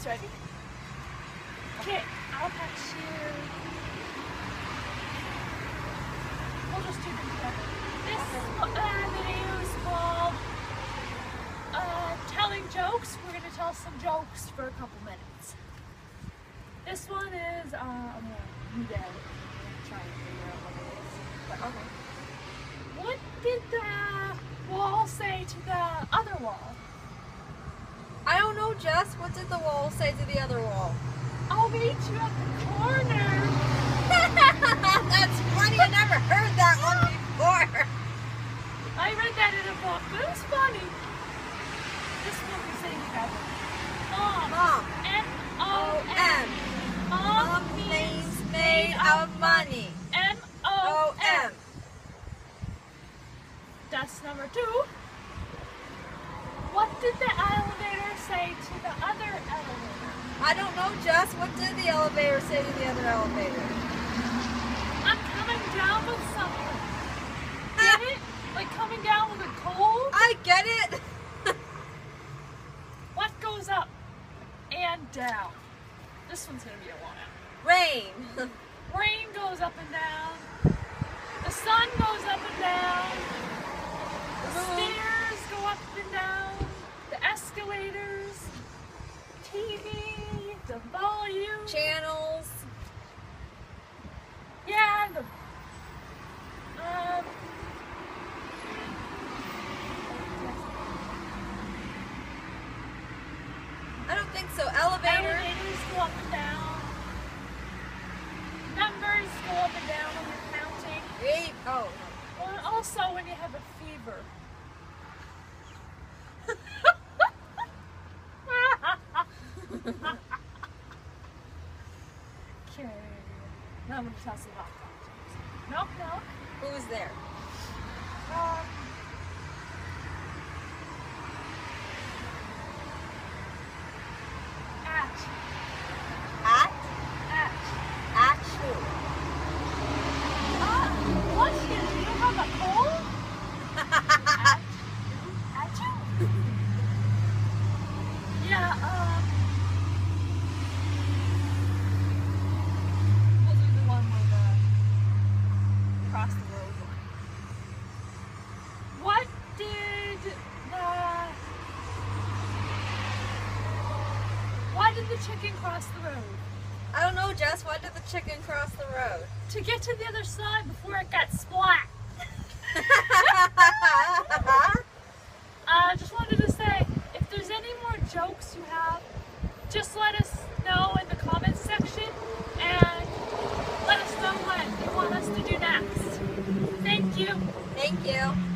It's ready. Okay, I'll catch you. We'll just do them together. This video is called Telling Jokes. We're going to tell some jokes for a couple minutes. This one is, you get it. I'm trying to figure out what it is. But, okay. What did the wall say to the other wall? I don't know, Jess. What did the wall say to the other wall? I'll meet you at the corner. That's funny. I never heard that one before. I read that in a book, but it was funny. This one we say together. Mom. M-O-M. Mom means made of money. M-O-M. That's number 2. What did the elevator say to the other elevator? I don't know, Jess. What did the elevator say to the other elevator? I'm coming down with something. Get it? Like coming down with a cold? I get it. What goes up and down? This one's going to be a one out. Rain. Rain goes up and down. The sun goes up and down. The stairs go up and down. The escalators. TV. The volume. Channels. Yeah. I don't think so. Elevator. Elevators go up and down. Numbers go up and down when you're counting. Oh. Or also when you have a fever. Okay. Now I'm going to tell some hot dogs. Knock, knock. Who's there? At. At? At. At who? Bless you. Do you have a cold? At you? Yeah, we'll do the one with across the road one. What why did the chicken cross the road? I don't know, Jess. Why did the chicken cross the road? To get to the other side before it got splat. I just wanted to say, if there's any more jokes you have, just let us know in the comments section and let us know what you want us to do next. Thank you. Thank you.